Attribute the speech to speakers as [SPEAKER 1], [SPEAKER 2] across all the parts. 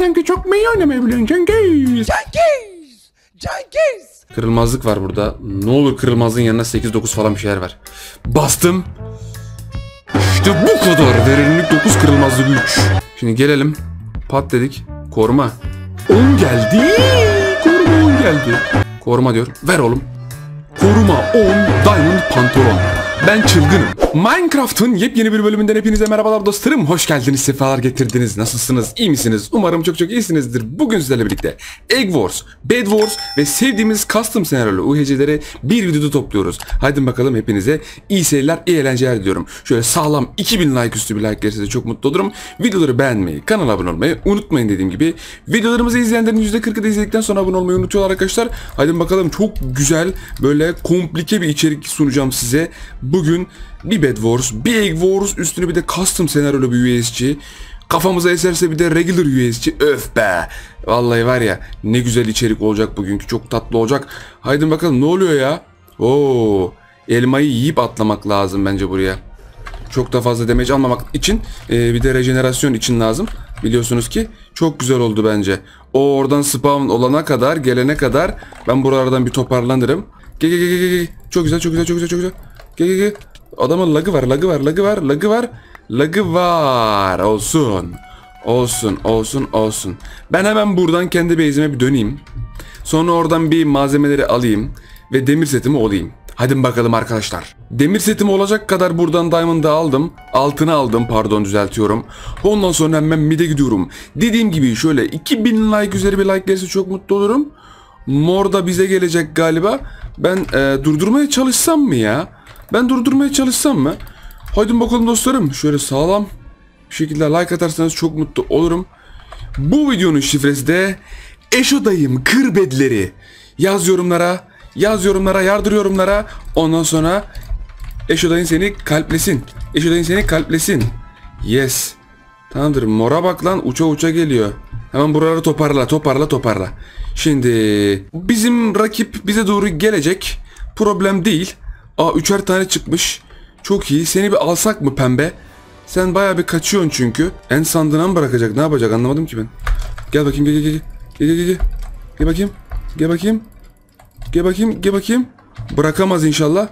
[SPEAKER 1] sanki çok mu iyi oynamayı biliyorsun Cengiz?
[SPEAKER 2] Cengiz!
[SPEAKER 1] Kırılmazlık var burada. Ne olur kırılmazlığın yanına 8-9 falan bir şeyler ver. Bastım. İşte bu kadar. Verimlilik 9, kırılmazlık 3. Şimdi gelelim. Pat dedik. Koruma. 10 geldi. Koruma 10 geldi. Koruma diyor. Ver oğlum. Koruma 10 Diamond Pantolon. Ben çılgınım. Minecraft'ın yepyeni bir bölümünden hepinize merhabalar dostlarım. Hoş geldiniz, sefalar getirdiniz. Nasılsınız? İyi misiniz? Umarım çok iyisinizdir. Bugün sizlerle birlikte Egg Wars, Bed Wars ve sevdiğimiz custom senaryolu UHC'leri bir videoda topluyoruz. Haydi bakalım, hepinize iyi seyirler, iyi eğlenceler diliyorum. Şöyle sağlam 2000 like üstü bir like gelirse çok mutlu olurum. Videoları beğenmeyi, kanala abone olmayı unutmayın dediğim gibi. Videolarımızı izleyenlerin %40'ı da izledikten sonra abone olmayı unutuyorlar arkadaşlar. Haydi bakalım, çok güzel böyle komplike bir içerik sunacağım size. Bugün bir Bed Wars, bir Egg Wars, üstüne bir de custom senaryolu bir USC. Kafamıza eserse bir de regular USC. Öf be. Vallahi var ya, ne güzel içerik olacak bugünkü. Çok tatlı olacak. Haydi bakalım, ne oluyor ya? Oo, elmayı yiyip atlamak lazım bence buraya. Çok da fazla damage almamak için bir de rejenerasyon için lazım. Biliyorsunuz ki çok güzel oldu bence. O oradan spawn olana kadar, gelene kadar ben buralardan bir toparlanırım. Gel. Çok güzel. Gel. Adamın lagı var. Olsun. Ben hemen buradan kendi base'ime bir döneyim. Sonra oradan bir malzemeleri alayım ve demir setimi olayım. Hadi bakalım arkadaşlar. Demir setimi olacak kadar buradan diamond'ı aldım. Altını aldım, pardon, düzeltiyorum. Ondan sonra hemen mid'e gidiyorum. Dediğim gibi şöyle 2000 like üzeri bir like gelirse çok mutlu olurum. Mor da bize gelecek galiba. Ben durdurmaya çalışsam mı ya? Haydi bakalım dostlarım. Şöyle sağlam bir şekilde like atarsanız çok mutlu olurum. Bu videonun şifresi de Eşodayım Kırbedleri. Yaz yorumlara, yardır yorumlara. Ondan sonra Eşodayın seni kalplesin. Yes. Tamamdır. Mora bak lan, uça geliyor. Hemen buraları toparla. Şimdi bizim rakip bize doğru gelecek. Problem değil. Üçer tane çıkmış. Çok iyi. Seni bir alsak mı pembe? Sen bayağı bir kaçıyorsun çünkü. En sandığına mı bırakacak? Ne yapacak? Anlamadım ki ben. Gel bakayım. Gel bakayım. Bırakamaz inşallah.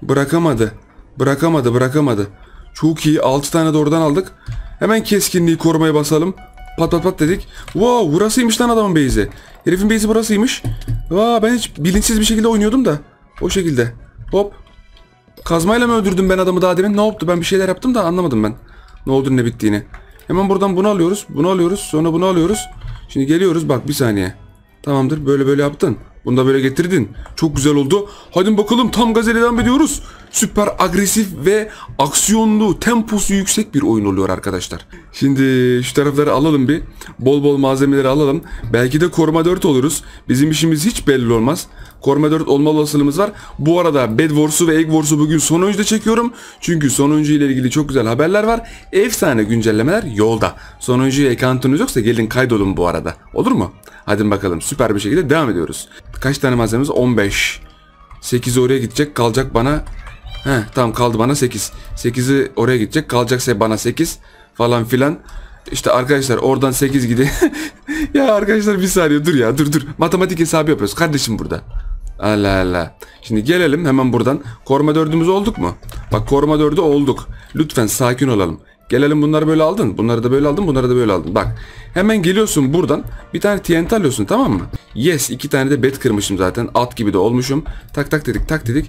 [SPEAKER 1] Bırakamadı. Çok iyi. 6 tane de oradan aldık. Hemen keskinliği korumaya basalım. Pat dedik. Wow, burasıymış lan adamın base'i. Herifin base'i burasıymış. Ben hiç bilinçsiz bir şekilde oynuyordum da. O şekilde. Hop. Kazmayla mı öldürdüm ben adamı daha demin? Ne oldu? Ben bir şeyler yaptım da anlamadım ben. Ne olduğunu, ne bittiğini. Hemen buradan bunu alıyoruz. Sonra bunu alıyoruz. Şimdi geliyoruz. Bak bir saniye. Tamamdır. Böyle yaptın. Bunu da böyle getirdin. Çok güzel oldu. Hadi bakalım, tam gaz devam ediyoruz. Süper agresif ve aksiyonlu, temposu yüksek bir oyun oluyor arkadaşlar. Şimdi şu tarafları alalım bir. Bol malzemeleri alalım. Belki de koruma 4 oluruz. Bizim işimiz hiç belli olmaz. Koruma 4 olma olasılığımız var. Bu arada Bed Wars'u ve Egg Wars'u bugün sonuncuda çekiyorum. Çünkü sonuncu ile ilgili çok güzel haberler var. Efsane güncellemeler yolda. Sonuncuya account'unuz yoksa gelin kaydolun bu arada. Olur mu? Hadi bakalım, süper bir şekilde devam ediyoruz. Kaç tane malzememiz? 15. 8 oraya gidecek, kalacak bana. Tamam, kaldı bana 8. 8'i oraya gidecek, kalacaksa bana 8 falan filan. İşte arkadaşlar oradan 8 gidiyor. Ya arkadaşlar bir saniye dur. Matematik hesabı yapıyoruz kardeşim burada. Allah. Şimdi gelelim hemen buradan. Koruma 4'ümüz olduk mu? Bak, koruma 4'ü olduk. Lütfen sakin olalım. Gelelim, bunları böyle aldın. Bunları da böyle aldın. Bak, hemen geliyorsun buradan. Bir tane TNT alıyorsun, tamam mı? Yes, 2 tane de bed kırmışım zaten. At gibi de olmuşum. Tak dedik.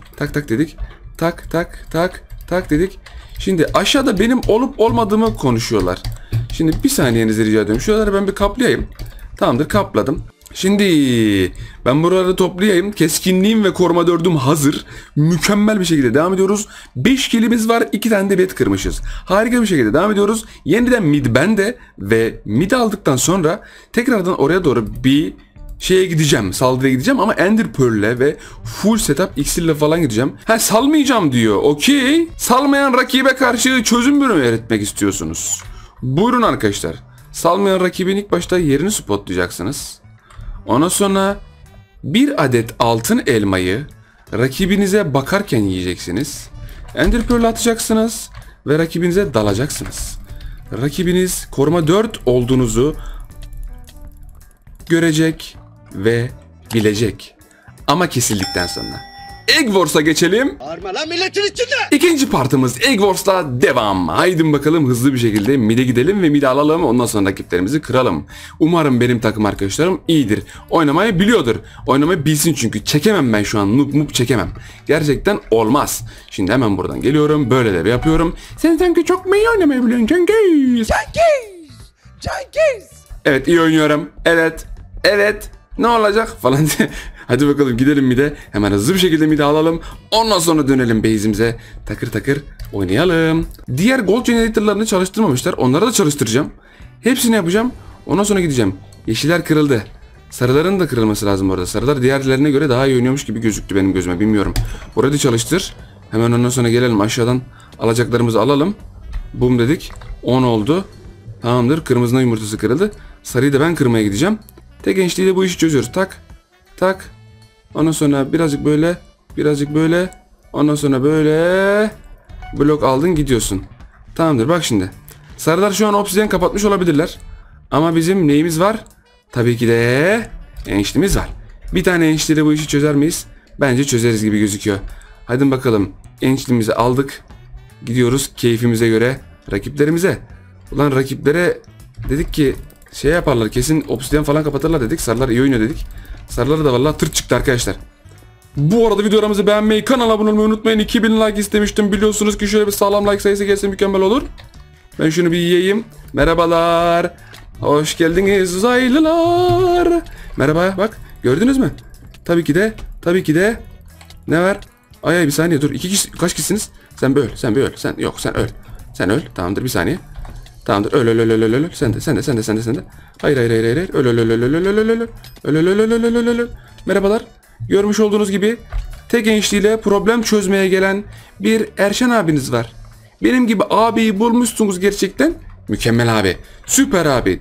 [SPEAKER 1] Tak dedik. Şimdi aşağıda benim olup olmadığımı konuşuyorlar. Şimdi bir saniyenizi rica ediyorum. Şuraları ben bir kaplayayım. Tamamdır, kapladım. Şimdi ben buraları toplayayım. Keskinliğim ve koruma 4'üm hazır. Mükemmel bir şekilde devam ediyoruz. 5 kilimiz var. 2 tane de bed kırmışız. Harika bir şekilde devam ediyoruz. Yeniden mid bende ve mid aldıktan sonra tekrardan oraya doğru bir saldırıya gideceğim ama Ender Pearl'le ve full setup iksirle falan gideceğim. Salmayacağım diyor. Okey. Salmayan rakibe karşı çözüm bölümü öğretmek istiyorsunuz. Buyurun arkadaşlar. Salmayan rakibin ilk başta yerini spotlayacaksınız. Ondan sonra bir adet altın elmayı rakibinize bakarken yiyeceksiniz. Ender Pearl atacaksınız ve rakibinize dalacaksınız. Rakibiniz koruma 4 olduğunuzu görecek ve bilecek. Ama kesildikten sonra. Egg Wars'a geçelim.
[SPEAKER 2] Bağırma lan milletin içinde.
[SPEAKER 1] İkinci partımız Egg Wars'la devam. Haydi bakalım hızlı bir şekilde mid'e gidelim ve mid'e alalım. Ondan sonra rakiplerimizi kıralım. Umarım benim takım arkadaşlarım iyidir. Oynamayı biliyordur. Oynamayı bilsin çünkü. Çekemem ben şu an. Noob çekemem. Gerçekten olmaz. Şimdi hemen buradan geliyorum. Böyleleri yapıyorum. Sen sanki çok mu iyi oynamayı biliyorsun Cengiz?
[SPEAKER 2] Cengiz.
[SPEAKER 1] Evet iyi oynuyorum. Evet. Ne olacak falan diye. Hadi bakalım gidelim mid'e. Hemen hızlı bir şekilde mid'e alalım. Ondan sonra dönelim base'imize. Takır takır oynayalım. Diğer gold generator'larını çalıştırmamışlar. Onları da çalıştıracağım. Hepsini yapacağım. Ondan sonra gideceğim. Yeşiller kırıldı. Sarıların da kırılması lazım orada. Sarılar diğerlerine göre daha iyi oynuyormuş gibi gözüktü benim gözüme. Bilmiyorum. Burayı da çalıştır. Hemen ondan sonra gelelim aşağıdan. Alacaklarımızı alalım. Boom dedik. 10 oldu. Tamamdır. Kırmızının yumurtası kırıldı. Sarıyı da ben kırmaya gideceğim. Tek gençliğiyle bu işi çözüyoruz. Tak. Ondan sonra birazcık böyle. Ondan sonra böyle. Blok aldın gidiyorsun. Tamamdır bak şimdi. Sarılar şu an obsidyen kapatmış olabilirler. Ama bizim neyimiz var? Tabii ki de eniştimiz var. Bir tane enişteyle bu işi çözer miyiz? Bence çözeriz gibi gözüküyor. Hadi bakalım. Eniştimizi aldık. Gidiyoruz keyfimize göre rakiplerimize. Ulan rakiplere dedik ki şey yaparlar kesin obsidyen falan kapatırlar dedik. Sarılar iyi oynuyor dedik. Sarıları da vallahi tırt çıktı arkadaşlar. Bu arada videolarımızı beğenmeyi, kanala abone olmayı unutmayın. 2000 like istemiştim. Biliyorsunuz ki şöyle bir sağlam like sayısı gelse mükemmel olur. Ben şunu bir yiyeyim. Merhabalar. Hoş geldiniz uzaylılar. Merhaba bak gördünüz mü? Tabii ki de. Ne var? Ay bir saniye dur. Kaç kişisiniz? Sen bir öl. Sen öl. Sen öl. Tamamdır bir saniye. Tamamdır. Öl. Sen de. Hayır. Öl. Merhabalar. Görmüş olduğunuz gibi tek gençliğiyle problem çözmeye gelen bir Erşen abiniz var. Benim gibi abiyi bulmuşsunuz gerçekten. Mükemmel abi. Süper abi.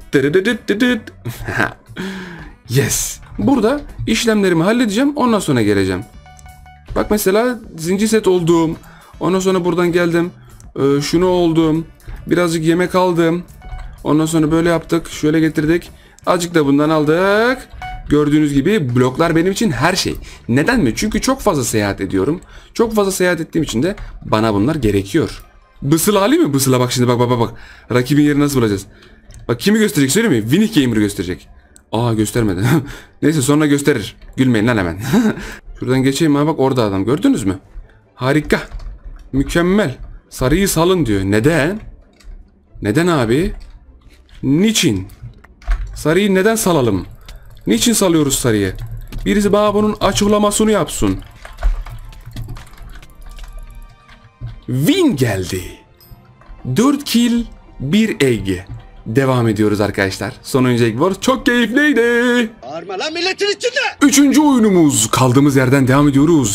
[SPEAKER 1] Yes. Burada işlemlerimi halledeceğim. Ondan sonra geleceğim. Bak mesela zincir set oldum. Ondan sonra buradan geldim. Şunu oldum. Birazcık yemek aldım. Ondan sonra böyle yaptık. Şöyle getirdik. Azıcık da bundan aldık. Gördüğünüz gibi bloklar benim için her şey. Neden mi? Çünkü çok fazla seyahat ediyorum. Çok fazla seyahat ettiğim için de bana bunlar gerekiyor. Bısıl hali mi? Bısıla bak şimdi bak. Rakibin yerini nasıl bulacağız? Bak kimi gösterecek söyleyeyim mi? Winnie Gamer'ı gösterecek. Aa göstermedi. Neyse sonra gösterir. Gülmeyin lan hemen. Şuradan geçeyim ha bak orada adam gördünüz mü? Harika. Mükemmel. Sarıyı salın diyor. Neden? Neden abi? Niçin? Sarıyı neden salalım? Niçin salıyoruz sarıyı? Birisi bana bunun açıklamasını yapsın. Win geldi. 4 kill 1 egg. Devam ediyoruz arkadaşlar. Sonuncu Egg Wars çok keyifliydi.
[SPEAKER 2] Bağırma lan milletin içinde.
[SPEAKER 1] Üçüncü oyunumuz. Kaldığımız yerden devam ediyoruz.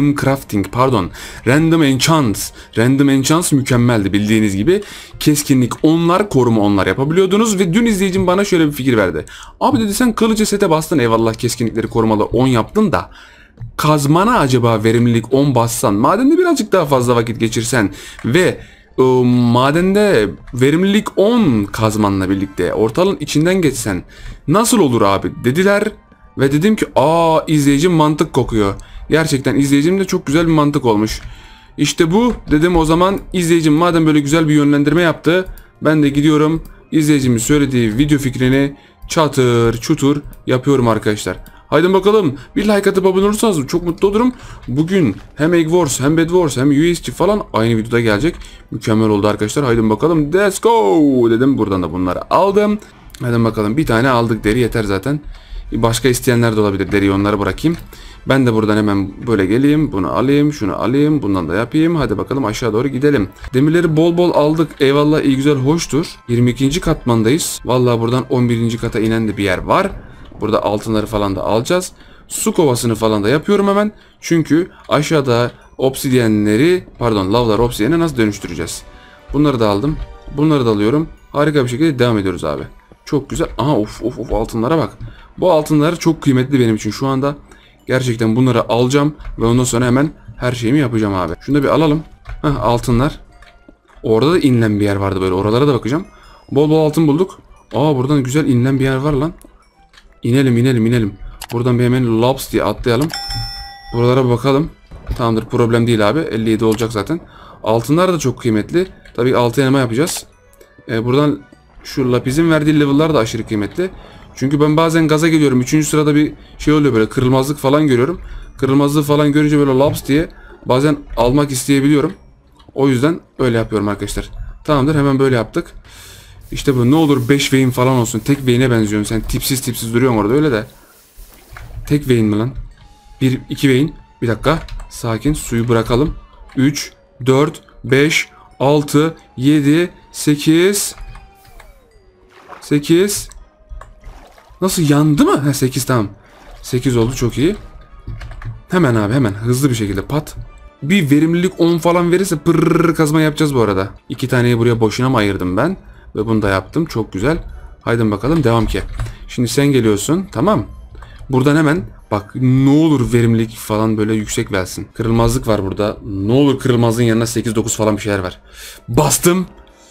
[SPEAKER 1] Random Enchants. Random Enchants mükemmeldi bildiğiniz gibi. Keskinlik onlar, koruma onlar yapabiliyordunuz. Ve dün izleyicim bana şöyle bir fikir verdi. Abi dedi sen kılıcı sete bastın eyvallah keskinlikleri korumalı 10 yaptın da. Kazmana acaba verimlilik 10 bassan. Madende birazcık daha fazla vakit geçirsen. Ve madende verimlilik 10 kazmanla birlikte ortalığın içinden geçsen nasıl olur abi dediler ve dedim ki izleyicim mantık kokuyor. Gerçekten izleyicim de çok güzel bir mantık olmuş. İşte bu dedim o zaman izleyicim madem böyle güzel bir yönlendirme yaptı ben de gidiyorum izleyicimin söylediği video fikrini çatır çutur yapıyorum arkadaşlar. Haydi bakalım bir like atıp abone olursanız çok mutlu olurum. Bugün hem Egg Wars hem Bed Wars hem USG falan aynı videoda gelecek. Mükemmel oldu arkadaşlar. Haydi bakalım let's go dedim. Buradan da bunları aldım. Haydi bakalım bir tane aldık deri yeter zaten. Başka isteyenler de olabilir deriyi onları bırakayım. Ben de buradan hemen böyle geleyim. Bunu alayım şunu alayım bundan da yapayım. Hadi bakalım aşağı doğru gidelim. Demirleri bol bol aldık. Eyvallah iyi güzel hoştur. 22. katmandayız. Vallahi buradan 11. kata inen de bir yer var. Burada altınları falan da alacağız. Su kovasını falan da yapıyorum hemen. Çünkü aşağıda lavlar obsidiyene nasıl dönüştüreceğiz? Bunları da aldım. Bunları da alıyorum. Harika bir şekilde devam ediyoruz abi. Çok güzel. Aha of altınlara bak. Bu altınlar çok kıymetli benim için şu anda. Gerçekten bunları alacağım ve ondan sonra hemen her şeyimi yapacağım abi. Şunu da bir alalım. Altınlar. Orada da inilen bir yer vardı böyle. Oralara da bakacağım. Bol bol altın bulduk. Buradan güzel inilen bir yer var lan. İnelim. Buradan bir hemen laps diye atlayalım. Buralara bir bakalım. Tamamdır, problem değil abi. 57 olacak zaten. Altınlar da çok kıymetli. Tabii 6 elma yapacağız. Buradan şu lapizin verdiği level'lar da aşırı kıymetli. Çünkü ben bazen gaza geliyorum. 3. sırada bir şey oluyor, böyle kırılmazlık falan görüyorum. Kırılmazlığı falan görünce böyle laps diye bazen almak isteyebiliyorum. O yüzden öyle yapıyorum arkadaşlar. Tamamdır, hemen böyle yaptık. İşte bu, ne olur 5 vein falan olsun. Tek vein'e benziyorsun sen. Tipsiz duruyorsun orada öyle de. Tek vein mi lan? 2 vein. Bir dakika. Sakin, suyu bırakalım. 3, 4, 5, 6, 7, 8. 8. Nasıl, yandı mı? Ha, 8 tamam. 8 oldu, çok iyi. Hemen abi, hemen hızlı bir şekilde pat. Bir verimlilik 10 falan verirse pırrrr kazma yapacağız bu arada. 2 taneyi buraya boşuna mı ayırdım ben? Ve bunu da yaptım, çok güzel. Haydi bakalım, devam ki. Şimdi sen geliyorsun, tamam. Buradan hemen bak, ne olur verimlilik falan böyle yüksek versin. Kırılmazlık var burada. Ne olur kırılmazlığın yanına 8-9 falan bir şeyler var. Bastım.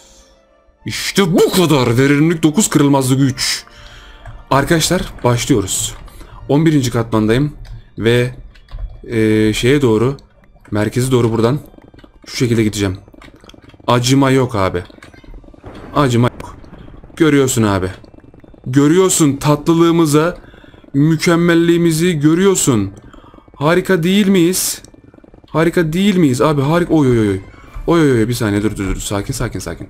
[SPEAKER 1] İşte bu kadar. Verimlilik 9, kırılmazlık 3. Arkadaşlar başlıyoruz. 11. katmandayım. Ve şeye doğru, merkeze doğru buradan şu şekilde gideceğim. Acıma yok abi. Acıma yok. Görüyorsun abi. Görüyorsun tatlılığımızı, mükemmelliğimizi görüyorsun. Harika değil miyiz? Harika değil miyiz abi? Harika. Oy. Oy, bir saniye dur. Sakin.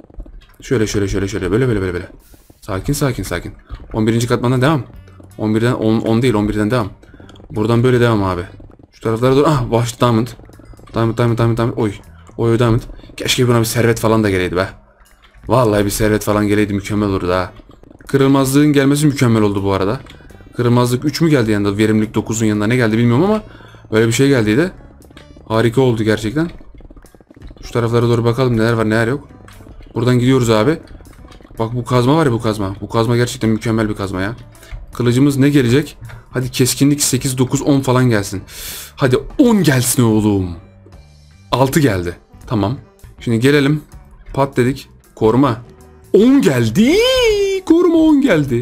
[SPEAKER 1] Şöyle böyle. Sakin. 11. katmandan devam. 11'den 10 değil, 11'den devam. Buradan böyle devam abi. Şu taraflara doğru. Ah, baş diamond. Diamond. Oy diamond. Keşke buna bir servet falan da geleydi be. Vallahi bir servet falan geleydi, mükemmel olurdu ha. Kırılmazlığın gelmesi mükemmel oldu bu arada. Kırılmazlık 3 mü geldi yanında? Verimlilik 9'un yanında ne geldi bilmiyorum ama böyle bir şey geldiydi. Harika oldu gerçekten. Şu taraflara doğru bakalım, neler var neler yok. Buradan gidiyoruz abi. Bak bu kazma var ya, bu kazma. Bu kazma gerçekten mükemmel bir kazma ya. Kılıcımız ne gelecek? Hadi keskinlik 8, 9, 10 falan gelsin. Hadi 10 gelsin oğlum. 6 geldi. Tamam. Şimdi gelelim. Pat dedik. Koruma. 10 geldi. Koruma 10 geldi.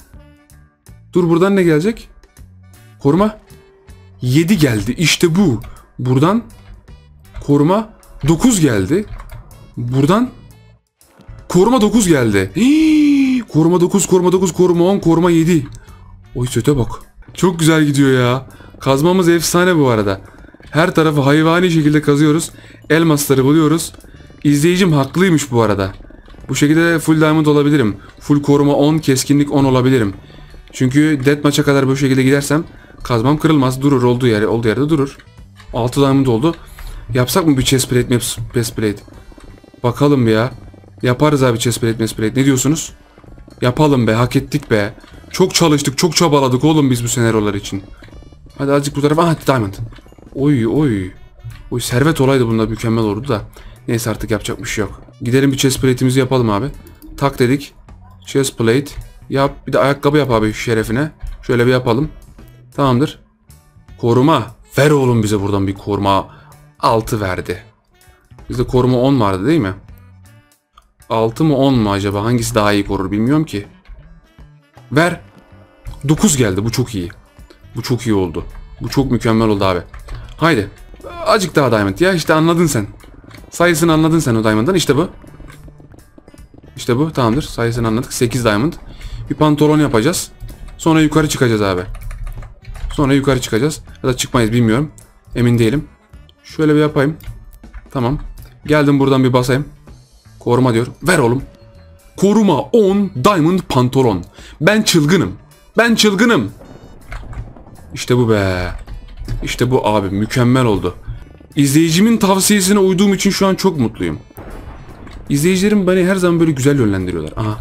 [SPEAKER 1] Dur, buradan ne gelecek? Koruma 7 geldi. İşte bu. Buradan koruma 9 geldi. Buradan koruma 9 geldi. Hii, koruma 9, koruma 10, koruma 7. Oy, söte bak. Çok güzel gidiyor ya. Kazmamız efsane bu arada. Her tarafı hayvani şekilde kazıyoruz. Elmasları buluyoruz. İzleyicim haklıymış bu arada. Bu şekilde full diamond olabilirim. Full koruma 10, keskinlik 10 olabilirim. Çünkü deathmatch'a kadar bu şekilde gidersem kazmam kırılmaz. Durur, olduğu yerde durur. 6 diamond oldu. Yapsak mı bir chestplate, chestplate? Bakalım ya. Yaparız abi chestplate. Ne diyorsunuz? Yapalım be, hak ettik be. Çok çalıştık, çok çabaladık oğlum biz bu senaryolar için. Hadi azıcık bu tarafa. Ah, diamond. Oy. Servet olaydı, bunda mükemmel olurdu da. Neyse, artık yapacak bir şey yok. Gidelim bir chestplate'imizi yapalım abi. Tak dedik. Chestplate. Yap. Bir de ayakkabı yap abi şerefine. Şöyle bir yapalım. Tamamdır. Koruma. Ver oğlum bize buradan bir koruma. 6 verdi. Bizde koruma 10 vardı değil mi? 6 mı 10 mu acaba? Hangisi daha iyi korur bilmiyorum ki. Ver. 9 geldi. Bu çok iyi. Bu çok iyi oldu. Bu çok mükemmel oldu abi. Haydi. Azıcık daha diamond ya. İşte anladın sen. Sayısını anladın sen o diamond'dan. İşte bu. İşte bu. Tamamdır. Sayısını anladık. 8 diamond. Bir pantolon yapacağız. Sonra yukarı çıkacağız abi. Ya da çıkmayız, bilmiyorum. Emin değilim. Şöyle bir yapayım. Tamam. Geldim, buradan bir basayım. Koruma diyor. Ver oğlum. Koruma 10 diamond pantolon. Ben çılgınım. İşte bu be. İşte bu abi. Mükemmel oldu. İzleyicimin tavsiyesine uyduğum için şu an çok mutluyum. İzleyicilerim beni her zaman böyle güzel yönlendiriyorlar. Aha.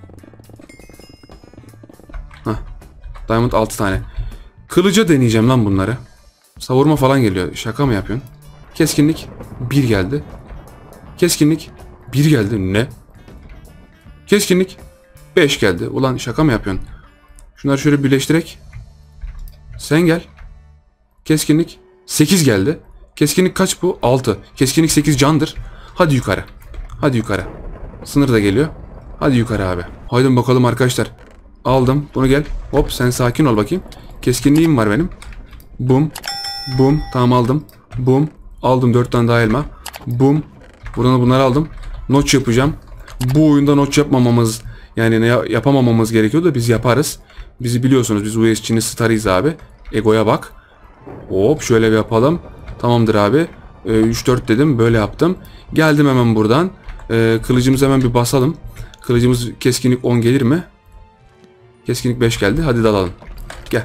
[SPEAKER 1] Hah. Diamond 6 tane. Kılıca deneyeceğim lan bunları. Savurma falan geliyor. Şaka mı yapıyorsun? Keskinlik 1 geldi. Keskinlik 1 geldi. Ne? Keskinlik 5 geldi. Ulan şaka mı yapıyorsun? Şunları şöyle birleştirek. Sen gel. Keskinlik 8 geldi. Keskinlik kaç bu? 6. Keskinlik 8 candır. Hadi yukarı. Sınır da geliyor. Hadi yukarı abi. Haydi bakalım arkadaşlar. Aldım. Bunu gel. Hop sen sakin ol bakayım. Keskinliğim var benim. Bum. Bum. Tamam aldım. Bum. Aldım 4 tane daha elma. Bum. Buradan bunları aldım. Notch yapacağım. Bu oyunda notch yapmamamız yani yapamamamız gerekiyor da biz yaparız. Bizi biliyorsunuz biz USG'nin starıyız abi. Ego'ya bak. Hop şöyle bir yapalım. Tamamdır abi. 3-4 dedim böyle yaptım. Geldim hemen buradan. Kılıcımızı hemen bir basalım. Kılıcımız keskinlik 10 gelir mi? Keskinlik 5 geldi. Hadi dalalım. Gel.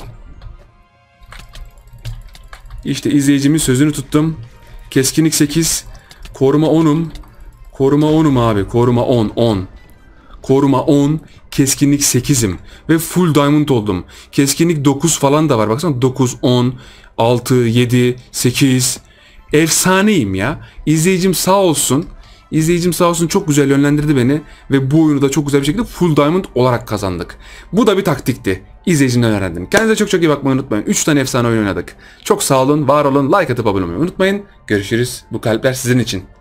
[SPEAKER 1] İşte izleyicimin sözünü tuttum. Keskinlik 8. Koruma 10'um. Koruma 10'um abi. Koruma 10. 10. Koruma 10. Keskinlik 8'im. Ve full diamond oldum. Keskinlik 9 falan da var. Baksana 9, 10, 6, 7, 8. Efsaneyim ya. İzleyicim sağ olsun. İzleyicim sağ olsun çok güzel yönlendirdi beni. Ve bu oyunu da çok güzel bir şekilde full diamond olarak kazandık. Bu da bir taktikti. İzleyicimden öğrendim. Kendinize çok çok iyi bakmayı unutmayın. 3 tane efsane oyun oynadık. Çok sağ olun, var olun, like atıp abone olmayı unutmayın. Görüşürüz. Bu kalpler sizin için.